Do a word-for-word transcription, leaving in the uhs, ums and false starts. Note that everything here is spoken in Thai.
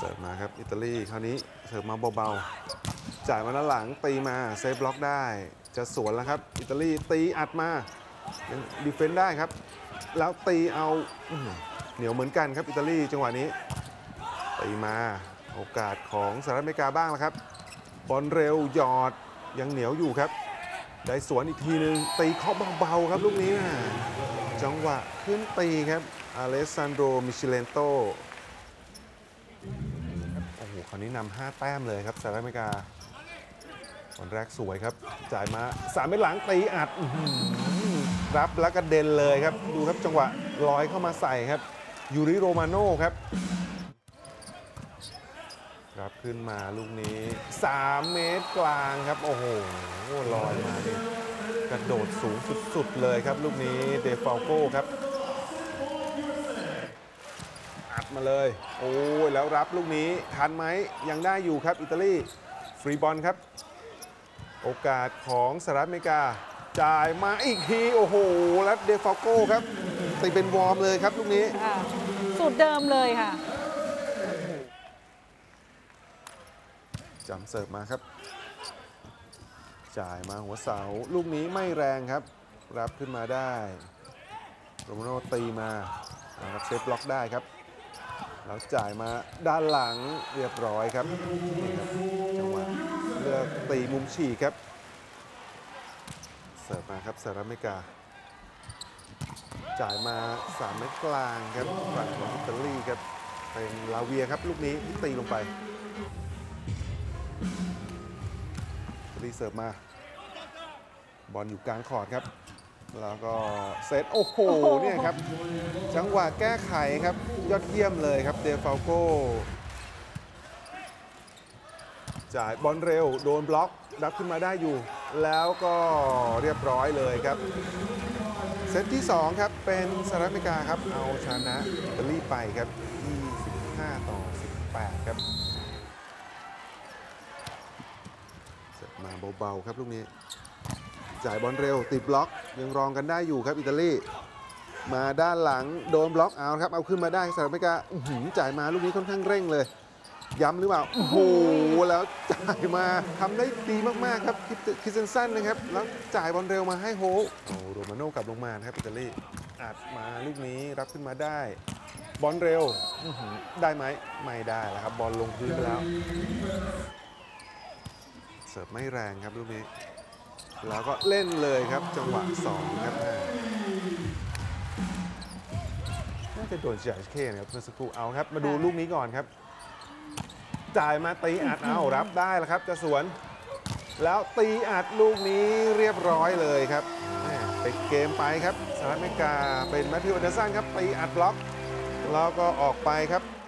สิร์ฟมาครับอิตาลีคราวนี้เสิร์ฟมาเบาๆจ่ายมาด้านหลังตีมาเซฟบล็อกได้จะสวนแล้วครับอิตาลีตีอัดมายังดีเฟนต์ได้ครับแล้วตีเอาเหนียวเหมือนกันครับอิตาลีจังหวะนี้ตีมาโอกาสของสหรัฐอเมริกาบ้างแล้วครับบอลเร็วหยอดยังเหนียวอยู่ครับได้สวนอีกทีนึงตีเคาะเบาๆครับลูกนี้นะจังหวะขึ้นตีครับอเลสซานโดมิชิเลนโตโอ้โหคราวนี้นำห้าแต้มเลยครับสหรัฐอเมริกาบอลแรกสวยครับจ่ายมาสามเมตรหลังตีอัดรับแล้วกระเด็นเลยครับดูครับจังหวะลอยเข้ามาใส่ครับยูริโรมาโน่ครับรับขึ้นมาลูกนี้สามเมตรกลางครับโอ้โหลอยมาดิกระโดดสูงสุดๆเลยครับลูกนี้เดฟาลโก้ครับอัดมาเลยโอ้ยแล้วรับลูกนี้ทันไหมยังได้อยู่ครับอิตาลีฟรีบอลครับโอกาสของสหรัฐอเมริกาจ่ายมาอีกทีโอ้โหแล้วเดฟาลโก้ครับตีเป็นวอร์มเลยครับลูกนี้สูตรเดิมเลยค่ะจำเสิร์ฟมาครับจ่ายมาหัวเสาลูกนี้ไม่แรงครับรับขึ้นมาได้โรมาโน่ตีมาครับเซฟบล็อกได้ครับแล้วจ่ายมาด้านหลังเรียบร้อยครับนี่ครับจังหวะเลือกตีมุมฉีกครับเสิร์ฟมาครับสหรัฐอเมริกาจ่ายมาสามเมตรกลางครับฝั่งของอิตาลีครับเป็นลาเวียครับลูกนี้ที่ตีลงไปรีเสิร์ฟมาบอลอยู่กลางคอร์ตครับแล้วก็เซตโอ้โหเนี่ยครับจังหวะแก้ไขครับยอดเยี่ยมเลยครับเดฟาลโก้จ่ายบอลเร็วโดนบล็อกรับขึ้นมาได้อยู่แล้วก็เรียบร้อยเลยครับเซตที่สองครับเป็นสหรัฐอเมริกาครับเอาชนะอิตาลีไปครับยี่สิบห้าต่อสิบแปดครับมาเบาๆครับลูกนี้จ่ายบอลเร็วติดบล็อกยังรองกันได้อยู่ครับอิตาลีมาด้านหลังโดนบล็อกเอาครับเอาขึ้นมาได้สหรัฐอเมริกาจ่ายมาลูกนี้ค่อนข้างเร่งเลยย้ำหรือเปล่าโอ้โหแล้วจ่ายมาทำได้ดีมากๆครับคิสเซนสันนะครับแล้วจ่ายบอลเร็วมาให้โฮโอ้โรมาโน่กลับลงมาครับอิตาลีอัดมาลูกนี้รับขึ้นมาได้บอลเร็วได้ไหมไม่ได้แล้วครับบอลลงพื้นไปแล้วเสิร์ฟไม่แรงครับลูกนี้แล้วก็เล่นเลยครับจังหวะสองครับน่าจะโดนเจียร์เคนะครับเมื่อสักครู่เอาครับมาดูลูกนี้ก่อนครับจ่ายมาตีอัดเอารับได้แล้วครับจะสวนแล้วตีอัดลูกนี้เรียบร้อยเลยครับเป็นเกมไปครับสหรัฐอเมริกาเป็นแมทธิว แอนเดอร์สันครับตีอัดบล็อกแล้วก็ออกไปครับ